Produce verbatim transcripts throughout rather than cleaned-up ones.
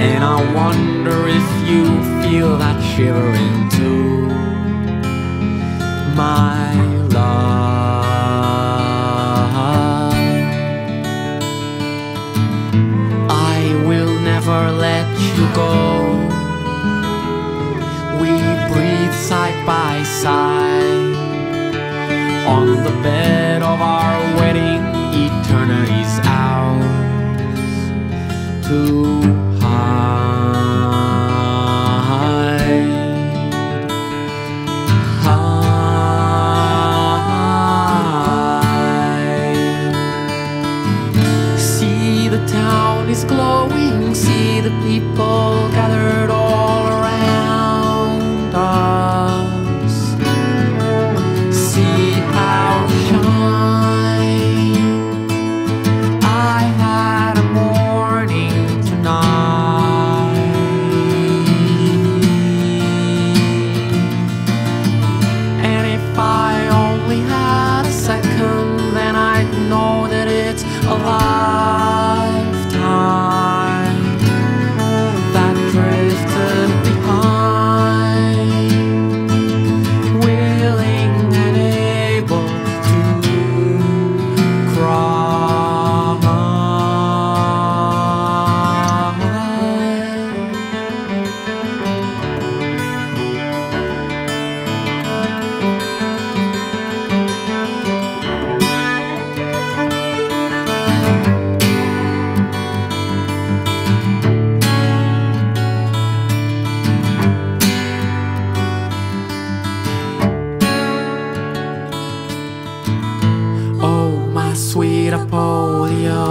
and I wonder if you feel that shivering too, my love. I will never let you go. We breathe side by side on the bed of our wedding. Eternity's ours to hide. Hide. See, the town is glowing. See the people gathered all around us. See how we shine. I had a morning tonight, and if I only had a second, then I'd know that it's a lifetime that drifted behind, willing and able to cry. Oh, my sweet Appollio,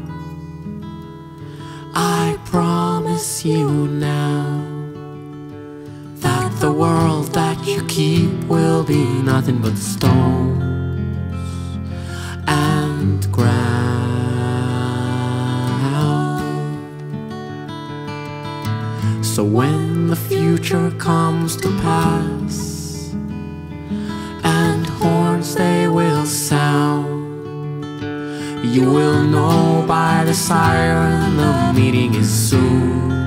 I promise you now that the world that you keep will be nothing but stones and ground. So when the future comes to pass and horns they will sound, you will know by the siren the meeting is soon.